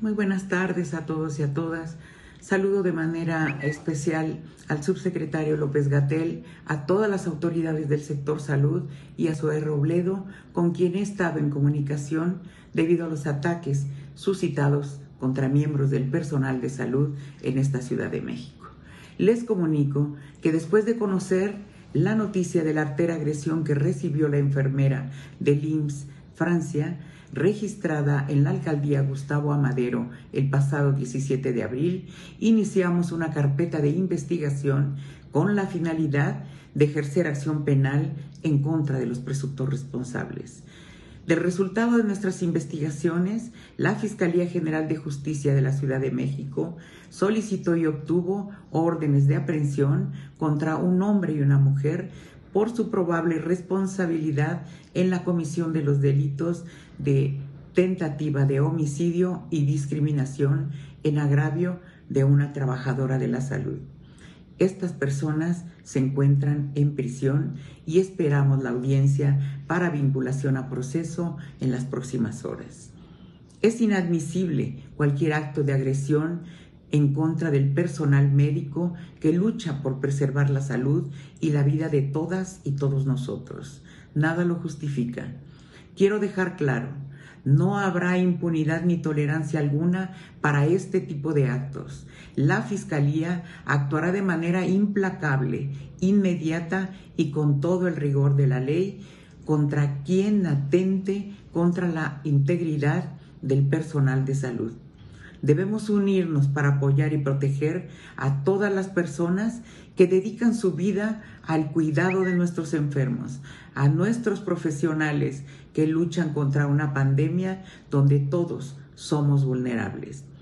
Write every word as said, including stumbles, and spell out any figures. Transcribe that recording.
Muy buenas tardes a todos y a todas. Saludo de manera especial al subsecretario López-Gatell, a todas las autoridades del sector salud y a Zoé Robledo, con quien he estado en comunicación debido a los ataques suscitados contra miembros del personal de salud en esta Ciudad de México. Les comunico que después de conocer la noticia de la artera agresión que recibió la enfermera del I M S S Francia, registrada en la alcaldía Gustavo Amadero el pasado diecisiete de abril, iniciamos una carpeta de investigación con la finalidad de ejercer acción penal en contra de los presuntos responsables. Del resultado de nuestras investigaciones, la Fiscalía General de Justicia de la Ciudad de México solicitó y obtuvo órdenes de aprehensión contra un hombre y una mujer por su probable responsabilidad en la comisión de los delitos de tentativa de homicidio y discriminación en agravio de una trabajadora de la salud. Estas personas se encuentran en prisión y esperamos la audiencia para vinculación a proceso en las próximas horas. Es inadmisible cualquier acto de agresión en contra del personal médico que lucha por preservar la salud y la vida de todas y todos nosotros. Nada lo justifica. Quiero dejar claro, no habrá impunidad ni tolerancia alguna para este tipo de actos. La Fiscalía actuará de manera implacable, inmediata y con todo el rigor de la ley contra quien atente contra la integridad del personal de salud. Debemos unirnos para apoyar y proteger a todas las personas que dedican su vida al cuidado de nuestros enfermos, a nuestros profesionales que luchan contra una pandemia donde todos somos vulnerables.